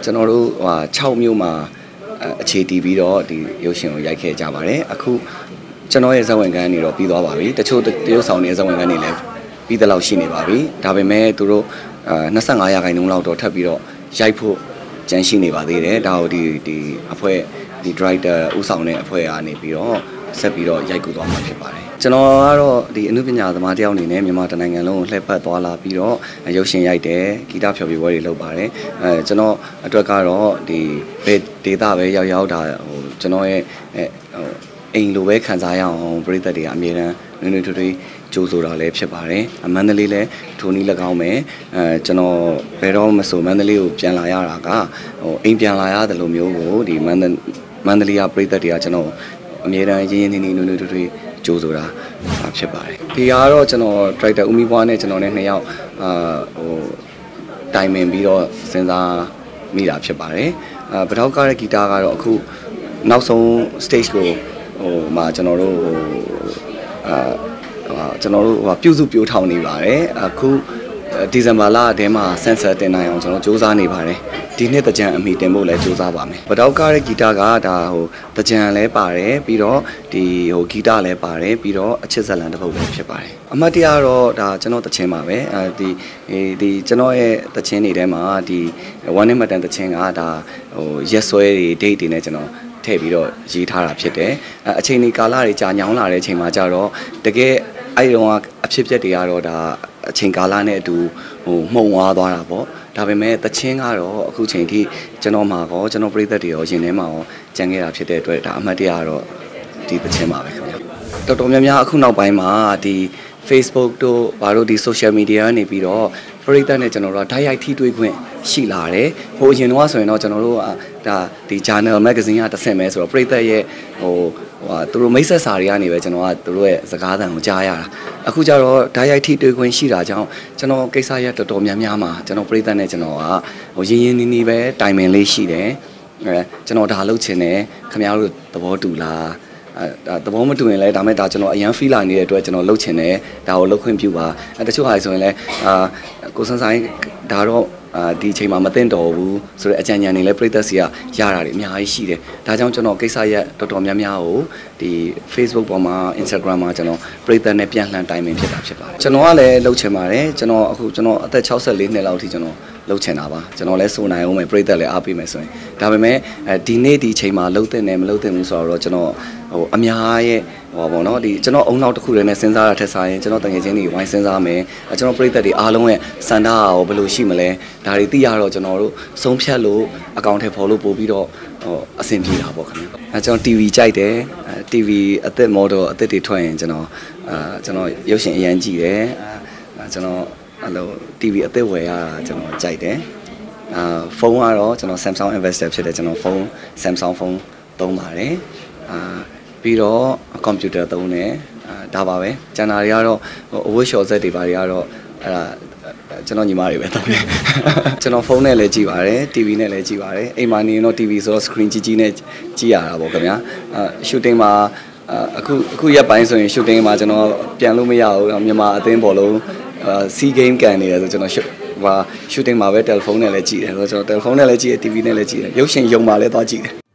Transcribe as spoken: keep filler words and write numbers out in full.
ကျွန်တော်တို့ဟာ၆မြို့မှာအခြေတည်ပြီးတော့ဒီရုပ်ရှင်ကိုရိုက်ခဲ့ကြပါတယ်အခုကျွန်တော်ရဲ့ဇာဝင်ကန်းနေတော့ပြီးသွားပါပြီတချို့တရုတ်ဆောင်တဲ့ဇာဝင်ကန်းတွေလည်းပြီးတဲ့လောက်ရှိနေပါပြီဒါပေမဲ့သူတို့၂၅ရာခိုင်နှုန်းလောက်တော့ထပ်ပြီးတော့ရိုက်ဖို့ကြံရှိနေပါသေးတယ်ဒါကိုဒီဒီအဖွဲ့ဒီ director ဥဆောင်တဲ့အဖွဲ့ကနေပြီးတော့ဆက်ပြီးတော့ရိုက်ကူသွားမှာဖြစ်ပါတယ်ကျွန်တော်ကတော့ဒီအနုပညာသမားတယောက်အနေနဲ့မြန်မာတိုင်းနိုင်ငံလုံးကိုလှည့်ပတ်သွားလာပြီးတော့ရုပ်ရှင်ရိုက်တယ်ဂီတဖျော်ဖြေပွဲတွေလုပ်ပါတယ်အဲကျွန်တော်အတွက်ကတော့ဒီဘယ်ဒေတာပဲရောက်ရောက်တာဟိုကျွန်တော်ရဲ့ဟိုအိမ်လိုပဲခံစားရအောင်ပြည်သက်တွေကအမြဲတမ်းနွေးနွေးထွေးထွေးကြိုးဆိုတာလည်းဖြစ်ပါတယ်အမန္တလေးလည်းထိုနည်း၎င်းပဲအဲကျွန်တော်ဘယ်တော့မဆိုမန္တလေးကိုပြန်လာရတာကဟိုအိမ်ပြန်လာရတယ်လို့မျိုးကိုဒီမန္တမန္တလေးကပြည်သက်တွေကကျွန်တော်အမြဲတမ်းရင်းရင်းနှီးနှီးနွေးနွေးထွေးထွေးကြိုးဆိုတာဖြစ်ပါတယ်ဒီကတော့ကျွန်တော် director ဦးမီဘွားနဲ့ကျွန်တော်နဲ့နှစ်ယောက်အာဟိုတိုင်ပင်ပြီးတော့စဉ်းစားမိတာဖြစ်ပါတယ်အာပထောက်ကားတဲ့ဂီတကတော့အခုနောက်ဆုံး stage ကိုဟိုမှာကျွန်တော်တို့ဟိုအာကျွန်တော်တို့ဟိုပြုစုပြောထောင်နေပါတယ်အခုဒီဇင်ဘာလထဲမှာ sensor တင်နိုင်အောင်ကျွန်တော်စူးစမ်းနေပါတယ်ဒီနှစ်တကြံအမိတင်ဖို့လည်းစူးစမ်းပါမယ်ပထောက်ကားတဲ့ဂီတကဒါဟိုတကြံလည်းပါတယ်ပြီးတော့ဒီဟိုဂီတလည်းပါတယ်ပြီးတော့အချစ်ဇလန်တစ်ပုဒ်လည်းဖြစ်ပါတယ်အမှတ်တရတော့ဒါကျွန်တော်တခြင်းပါပဲအဲဒီဒီကျွန်တော်ရဲ့တခြင်းတွေထဲမှာဒီ one night မတန်တခြင်းကဒါဟိုရက်စွဲတွေ date တွေနဲ့ကျွန်တော်ထည့်ပြီးတော့ရေးထားတာဖြစ်တယ်အချိန်ဒီကာလတွေကြာညောင်းလာတဲ့အချိန်မှာကြတော့တကယ်အဲ့တုန်းကအဖြစ်အပျက်တွေကတော့ဒါအချိန်ကာလနဲ့အတူဟိုမှုံဝါးသွားတာပေါ့ဒါပေမဲ့တချင်းကတော့အခုချိန်ထိကျွန်တော်မှာကောကျွန်တော်ပြည်သက်တွေရောရင်ထဲမှာရောကြံခဲ့တာဖြစ်တဲ့အတွက်ဒါအမှတ်တရတော့ဒီတချင်းပါပဲခင်ဗျာတော်တော်များများအခုနောက်ပိုင်းမှာဒီ Facebook တို့ဘာလို့ဒီ social media ကနေပြီးတော့ပြည်သက်နဲ့ကျွန်တော်တို့ဓာတ်ရိုက်ထိတွေ့ခွင့်ရှိလာတယ်ဟိုအရင်တော့ဆိုရင်တော့ကျွန်တော်တို့ကဒါဒီ journal magazine ကတစ်ဆင့်ပဲဆိုတော့ပြည်သက်ရဲ့ဟိုဟိုသူတို့မိတ်ဆက်စာတွေကနေပဲကျွန်တော်ကသူတို့ရဲ့စကားသံကိုကြားရတာအခုကျတော့ဓာတ်ရိုက်ထိတွေ့ခွင့်ရှိတာကြောင့်ကျွန်တော်ကိစ္စရက်တော်တော်များများမှာကျွန်တော်ပြည်သက်နဲ့ကျွန်တော်ကဟိုရင်းရင်းနှီးနှီးပဲတိုင်ပင်လေးရှိတယ်အဲကျွန်တော်ဒါလုပ်ချင်တယ်ခင်ဗျားတို့သဘောတူလားအဲသဘောမတူရင်လည်းဒါမဲ့ဒါကျွန်တော်အရန် feel လာနေတဲ့အတွက်ကျွန်တော်လုပ်ချင်တယ်ဒါကိုလုပ်ခွင့်ပြုပါအဲတချို့ဟာဆိုရင်လည်းအာကိုစန်းဆိုင်ဒါတော့အာဒီအချိန်မှာမသိတော့ဘူးဆိုတော့အကြံဉာဏ်တွေလည်းပြည်သက်စီကရတာတွေအများကြီးရှိတယ်ဒါကြောင့်ကျွန်တော်ကိစ္စရက်တော်တော်များများကိုဒီ Facebook ပေါ်မှာ Instagram မှာကျွန်တော်ပြည်သက်နဲ့ပြန်လှန်တိုင်ပင်ဖြစ်တာဖြစ်ပါတယ်ကျွန်တော်ကလည်းလုပ်ချင်ပါတယ်ကျွန်တော်အခုကျွန်တော်အသက်၆၄နှစ်လောက်ထိကျွန်တော်လုပ်ချင်တာပါကျွန်တော်လည်းစိုးနိုင်အောင်မယ်ပြည်သက်လည်းအားပေးမယ်ဆိုရင်ဒါပေမဲ့ဒီနေ့ဒီအချိန်မှာလုပ်တဲ့နဲ့မလုပ်တဲ့ဘူးဆိုတော့ကျွန်တော်ဟိုအများရဲ့ဟိုပေါ့နော်ဒီကျွန်တော်အုံနောက်တစ်ခုတည်းနဲ့စဉ်းစားရတဲ့ဆိုင်ရင်ကျွန်တော်တကယ်ချင်းတွေဝိုင်းစဉ်းစားမယ်ကျွန်တော်ပြည်သက်တွေအားလုံးရဲ့စန္ဒာရောဘယ်လိုရှိမလဲဒါတွေသိရတော့ကျွန်တော်တို့ဆုံးဖြတ်လို့အကောင့်ထဲပေါ်လို့ပို့ပြီးတော့ဟိုအဆင်ပြေတာပေါ့ခင်ဗျာအဲကျွန်တော် တီဗီ ကြိုက်တယ် တီဗီ အသက် model အသက်တွေထွက်ရင်ကျွန်တော်အာကျွန်တော်ရုပ်ရှင်အရန်ကြည့်တယ်အဲကျွန်တော်အဲ့လို တီဗီ အသက်ဝယ်ရတာကျွန်တော်ကြိုက်တယ်အာဖုန်းကတော့ကျွန်တော် Samsung investor ဖြစ်တယ်ကျွန်တော်ဖုန်း Samsung ဖုန်းသုံးပါတယ်အာပြီးတော့ computer သုံးတယ်အာဒါပါပဲကျန်တာတွေကတော့အဝတ်လျှော်ဆက်တွေပါတွေကတော့အဲ့ဒါကျွန်တော်ညီမတွေပဲသုံးတယ်ကျွန်တော်ဖုန်းနဲ့လည်းကြည့်ပါတယ် တီဗီ နဲ့လည်းကြည့်ပါတယ်အိမ်မှာနေရင်တော့ တီဗီ ဆိုတော့ screen ကြီးကြီးနဲ့ကြည့်ရတာပေါ့ခင်ဗျာအာ shooting မှာအခုအခုရက်ပိုင်းဆိုရင် shooting မှာကျွန်တော်ပြန်လို့မရဘူးမြန်မာအသင်းဘောလုံးအာ C game ကန်နေတယ်ဆိုကျွန်တော်ဟာ shooting မှာပဲ telephone နဲ့လည်းကြည့်တယ်ဆိုတော့ကျွန်တော် telephone နဲ့လည်းကြည့်တယ် တီဗီ နဲ့လည်းကြည့်တယ်ရုပ်ရှင်ယုံမှာလည်းသွားကြည့်တယ်